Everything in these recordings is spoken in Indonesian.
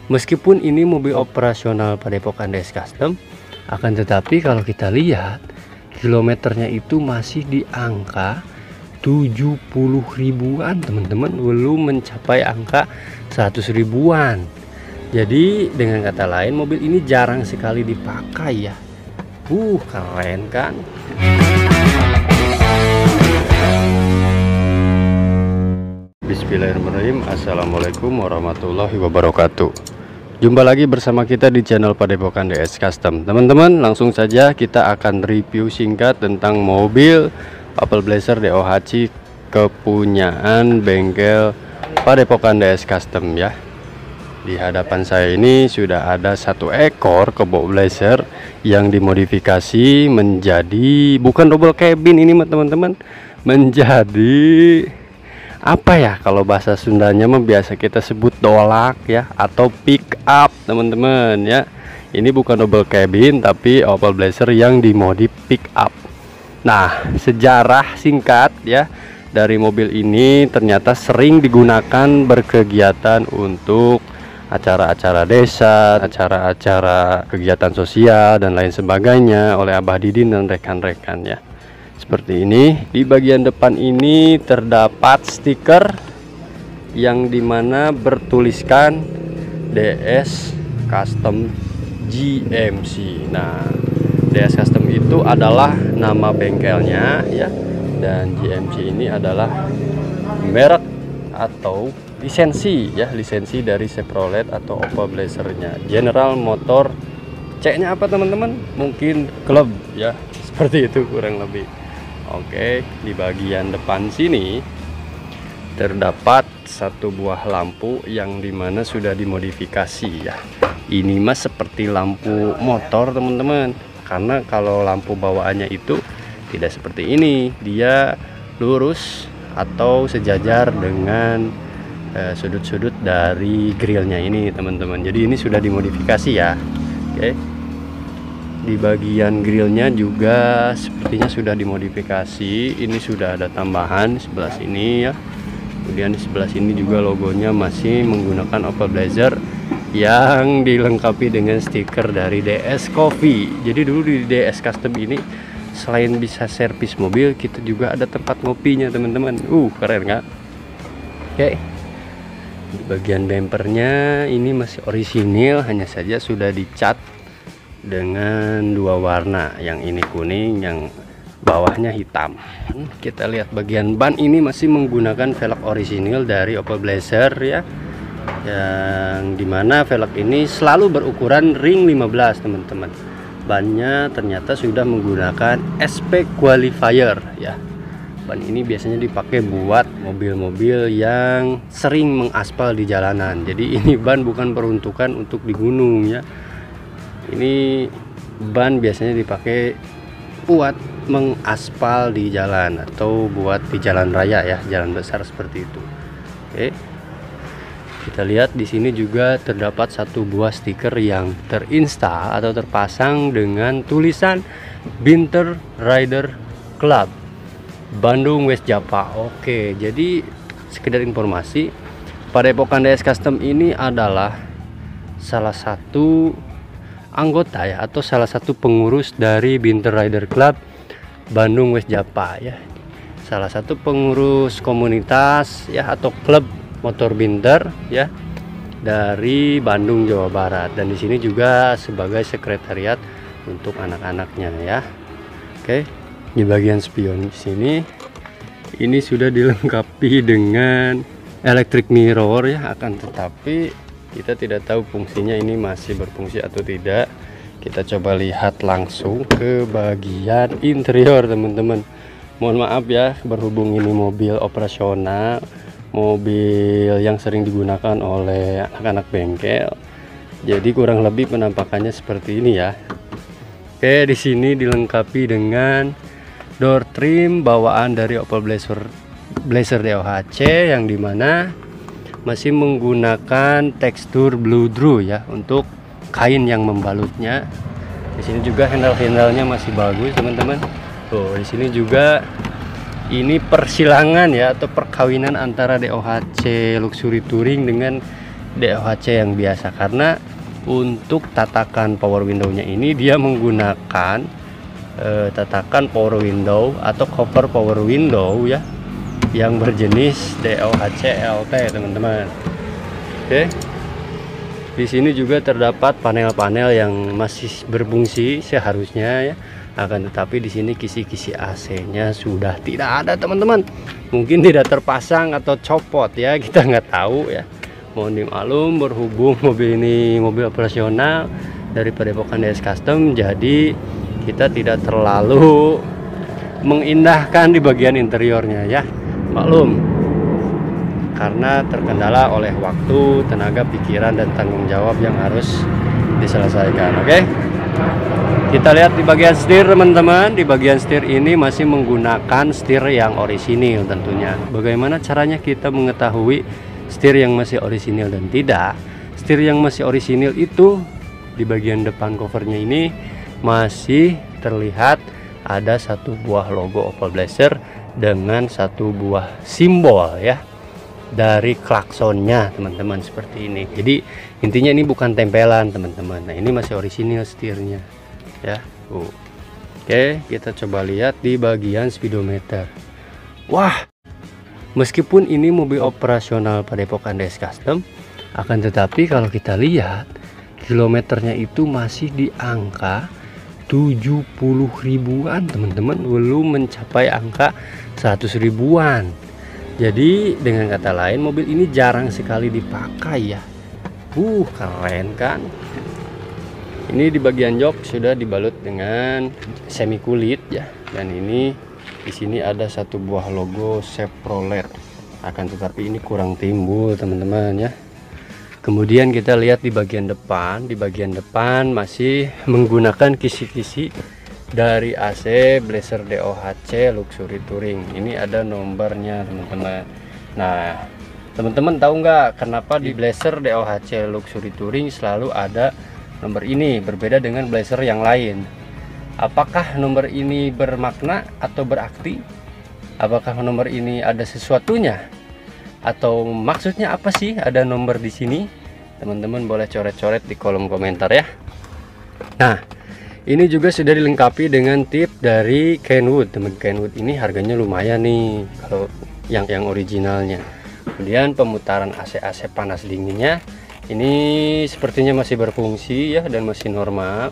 Meskipun ini mobil operasional Padepokan DS Custom, akan tetapi kalau kita lihat kilometernya itu masih di angka 70 ribuan teman-teman, belum mencapai angka 100 ribuan. Jadi dengan kata lain mobil ini jarang sekali dipakai ya. Keren kan? Bismillahirrahmanirrahim. Assalamualaikum warahmatullahi wabarakatuh. Jumpa lagi bersama kita di channel Padepokan DS Custom. Teman-teman, langsung saja kita akan review singkat tentang mobil Opel Blazer DOHC kepunyaan bengkel Padepokan DS Custom ya. Di hadapan saya ini sudah ada satu ekor kebo Blazer yang dimodifikasi menjadi bukan double cabin ini teman-teman, menjadi apa ya, kalau bahasa Sundanya mah biasa kita sebut dolak ya, atau pick up teman-teman ya. Ini bukan double cabin tapi Opel Blazer yang dimodif pick up. Nah, sejarah singkat ya dari mobil ini, ternyata sering digunakan berkegiatan untuk acara-acara desa, acara-acara kegiatan sosial dan lain sebagainya oleh Abah Didin dan rekan-rekan ya. Seperti ini. Di bagian depan ini terdapat stiker yang dimana bertuliskan DS Custom GMC. Nah, DS Custom itu adalah nama bengkelnya ya, dan GMC ini adalah merek atau lisensi ya, lisensi dari Chevrolet atau Opel Blazer-nya. General Motor, C-nya apa teman-teman? Mungkin klub ya, seperti itu kurang lebih. Oke, di bagian depan sini terdapat satu buah lampu yang dimana sudah dimodifikasi ya. Ini mah seperti lampu motor teman-teman, karena kalau lampu bawaannya itu tidak seperti ini, dia lurus atau sejajar dengan sudut-sudut dari grillnya ini teman-teman. Jadi ini sudah dimodifikasi ya. Oke, di bagian grillnya juga sepertinya sudah dimodifikasi. Ini sudah ada tambahan di sebelah sini ya. Kemudian di sebelah sini juga logonya masih menggunakan Opel Blazer yang dilengkapi dengan stiker dari DS Coffee. Jadi dulu di DS Custom ini selain bisa servis mobil, kita juga ada tempat ngopinya teman-teman. Keren nggak? Oke. Di bagian bempernya ini masih orisinil, hanya saja sudah dicat dengan dua warna, yang ini kuning, yang bawahnya hitam. Kita lihat bagian ban ini masih menggunakan velg orisinil dari Opel Blazer ya, yang dimana velg ini selalu berukuran ring 15 teman-teman. Bannya ternyata sudah menggunakan SP Qualifier ya. Ban ini biasanya dipakai buat mobil-mobil yang sering mengaspal di jalanan. Jadi ini ban bukan peruntukan untuk di gunung ya. Ini ban biasanya dipakai buat mengaspal di jalan atau buat di jalan raya ya, jalan besar seperti itu. Oke. Kita lihat di sini juga terdapat satu buah stiker yang terinstal atau terpasang dengan tulisan Binter Rider Club Bandung West Java. Oke, jadi sekedar informasi, Padepokan DS Custom ini adalah salah satu anggota ya, atau salah satu pengurus dari Binter Rider Club Bandung West Java ya. Salah satu pengurus komunitas ya, atau klub motor Binter ya, dari Bandung Jawa Barat, dan di sini juga sebagai sekretariat untuk anak-anaknya ya. Oke. Di bagian spion di sini ini sudah dilengkapi dengan electric mirror ya, akan tetapi kita tidak tahu fungsinya ini masih berfungsi atau tidak. Kita coba lihat langsung ke bagian interior teman-teman. Mohon maaf ya, berhubung ini mobil operasional, mobil yang sering digunakan oleh anak-anak bengkel, jadi kurang lebih penampakannya seperti ini ya. Oke, di sini dilengkapi dengan door trim bawaan dari Opel Blazer DOHC, yang dimana masih menggunakan tekstur blue drew ya untuk kain yang membalutnya. Di sini juga handle-handlenya masih bagus teman-teman. Di sini juga ini persilangan ya, atau perkawinan antara DOHC Luxury Touring dengan DOHC yang biasa, karena untuk tatakan power window-nya ini dia menggunakan tatakan power window atau cover power window ya, yang berjenis DOHC LT teman-teman. Oke. Di sini juga terdapat panel-panel yang masih berfungsi seharusnya ya. Akan tetapi di sini kisi-kisi AC-nya sudah tidak ada teman-teman. Mungkin tidak terpasang atau copot ya, kita nggak tahu ya. Mohon dimaklum, berhubung mobil ini mobil operasional dari Padepokan DS Custom, jadi kita tidak terlalu mengindahkan di bagian interiornya ya. Maklum, karena terkendala oleh waktu, tenaga, pikiran, dan tanggung jawab yang harus diselesaikan. Oke, kita lihat di bagian setir teman-teman. Di bagian setir ini masih menggunakan setir yang orisinil tentunya. Bagaimana caranya kita mengetahui setir yang masih orisinil dan tidak? Setir yang masih orisinil itu di bagian depan covernya ini masih terlihat ada satu buah logo Opel Blazer dengan satu buah simbol ya dari klaksonnya teman-teman, seperti ini. Jadi intinya ini bukan tempelan teman-teman. Nah, ini masih orisinil setirnya ya. Oke, kita coba lihat di bagian speedometer. Wah, meskipun ini mobil operasional Padepokan DS Custom, akan tetapi kalau kita lihat kilometernya itu masih di angka 70 ribuan teman-teman, belum mencapai angka 100 ribuan. Jadi dengan kata lain mobil ini jarang sekali dipakai ya. Keren kan? Ini di bagian jok sudah dibalut dengan semi kulit ya. Dan ini di sini ada satu buah logo Chevrolet. Akan tetapi ini kurang timbul teman-teman ya. Kemudian kita lihat di bagian depan. Di bagian depan masih menggunakan kisi-kisi dari AC Blazer DOHC Luxury Touring. Ini ada nomornya teman-teman. Nah, teman-teman tahu nggak kenapa di Blazer DOHC Luxury Touring selalu ada nomor ini, berbeda dengan Blazer yang lain? Apakah nomor ini bermakna atau berarti? Apakah nomor ini ada sesuatunya? Atau maksudnya apa sih ada nomor di sini? Teman-teman boleh coret-coret di kolom komentar ya. Nah, ini juga sudah dilengkapi dengan tip dari Kenwood. Teman Kenwood ini harganya lumayan nih kalau yang originalnya. Kemudian pemutaran AC panas dinginnya ini sepertinya masih berfungsi ya dan masih normal.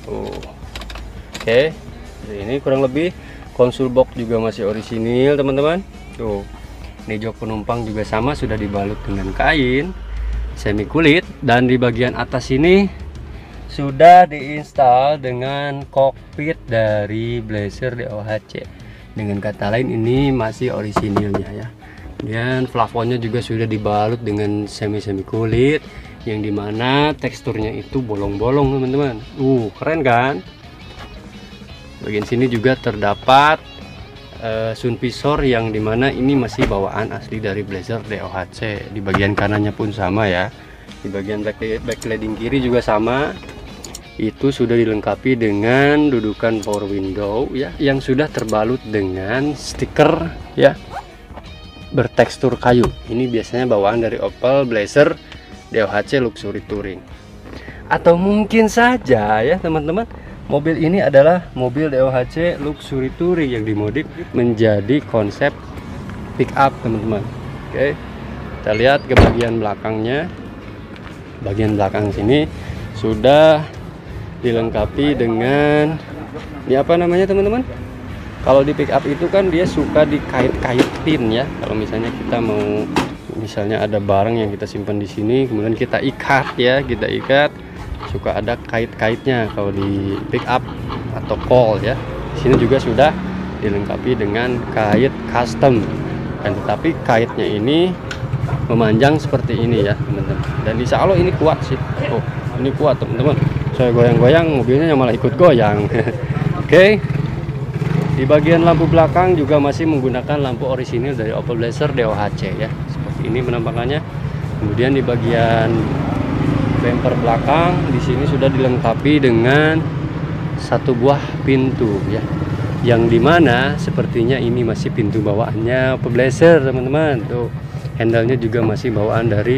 Oke. Ini kurang lebih konsol box juga masih orisinil teman-teman. Tuh. Ini jok penumpang juga sama, sudah dibalut dengan kain semi kulit, dan di bagian atas ini sudah diinstal dengan kokpit dari Blazer DOHC. Dengan kata lain ini masih orisinilnya ya. Kemudian plafonnya juga sudah dibalut dengan semi kulit, yang dimana teksturnya itu bolong-bolong teman-teman. Keren kan? Bagian sini juga terdapat sun visor, yang dimana ini masih bawaan asli dari Blazer DOHC. Di bagian kanannya pun sama ya. Di bagian backlighting kiri juga sama. Itu sudah dilengkapi dengan dudukan power window ya, yang sudah terbalut dengan stiker ya bertekstur kayu. Ini biasanya bawaan dari Opel Blazer DOHC Luxury Touring. Atau mungkin saja ya teman-teman, mobil ini adalah mobil DOHC Luxury Touring yang dimodif menjadi konsep pick up teman-teman. Oke, kita lihat ke bagian belakangnya. Bagian belakang sini sudah dilengkapi dengan ini apa namanya teman-teman? Kalau di pick up itu kan dia suka dikait-kaitin ya. Kalau misalnya kita mau, misalnya ada barang yang kita simpan di sini, kemudian kita ikat ya, kita ikat, suka ada kait-kaitnya kalau di pick up atau call ya. Di sini juga sudah dilengkapi dengan kait custom, dan tetapi kaitnya ini memanjang seperti ini ya teman-teman. Dan insya Allah ini kuat sih. Ini kuat teman-teman. Saya goyang-goyang mobilnya malah ikut goyang. Oke. Di bagian lampu belakang juga masih menggunakan lampu orisinil dari Opel Blazer DOHC ya. Seperti ini penampakannya. Kemudian di bagian bumper belakang di sini sudah dilengkapi dengan satu buah pintu ya. Yang dimana sepertinya ini masih pintu bawaannya Opel Blazer teman-teman. Tuh, handle-nya juga masih bawaan dari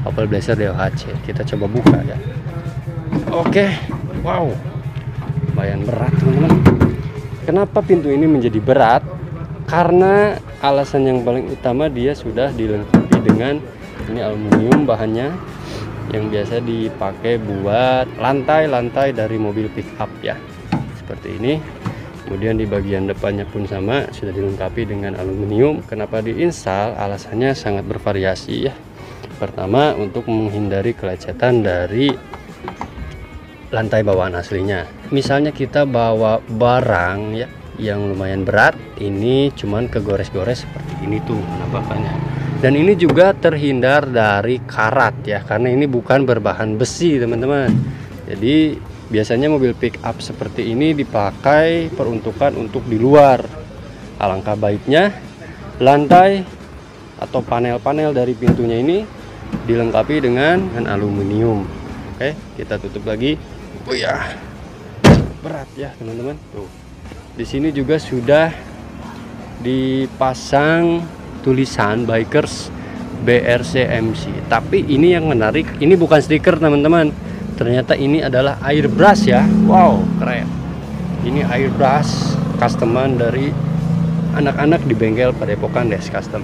Opel Blazer DOHC. Kita coba buka ya. Oke, wow, lumayan berat teman-teman. Kenapa pintu ini menjadi berat? Karena alasan yang paling utama dia sudah dilengkapi dengan ini aluminium bahannya yang biasa dipakai buat lantai-lantai dari mobil pick up ya, seperti ini. Kemudian di bagian depannya pun sama, sudah dilengkapi dengan aluminium. Kenapa diinstal? Alasannya sangat bervariasi ya. Pertama, untuk menghindari kelecetan dari lantai bawaan aslinya. Misalnya kita bawa barang ya yang lumayan berat, ini cuman kegores-gores seperti ini tuh penampakannya. Dan ini juga terhindar dari karat ya, karena ini bukan berbahan besi teman-teman. Jadi biasanya mobil pick up seperti ini dipakai peruntukan untuk di luar. Alangkah baiknya lantai atau panel-panel dari pintunya ini dilengkapi dengan aluminium. Oke, kita tutup lagi. Oh ya, berat ya teman-teman. Tuh, di sini juga sudah dipasang tulisan Bikers BRCMC. Tapi ini yang menarik, ini bukan stiker teman-teman. Ternyata ini adalah airbrush ya. Wow, keren. Ini airbrush customan dari anak-anak di bengkel Padepokan DS Custom.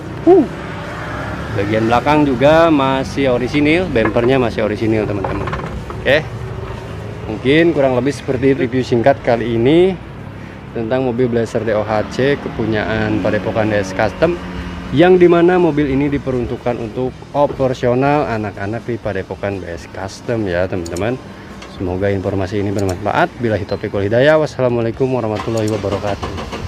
Bagian belakang juga masih orisinil, bempernya masih orisinil teman-teman. Oke, mungkin kurang lebih seperti review singkat kali ini tentang mobil Blazer DOHC kepunyaan Padepokan DS Custom, yang dimana mobil ini diperuntukkan untuk operasional anak-anak di Padepokan DS Custom ya teman-teman. Semoga informasi ini bermanfaat. Billahi taufiq wal hidayah. Wassalamualaikum warahmatullahi wabarakatuh.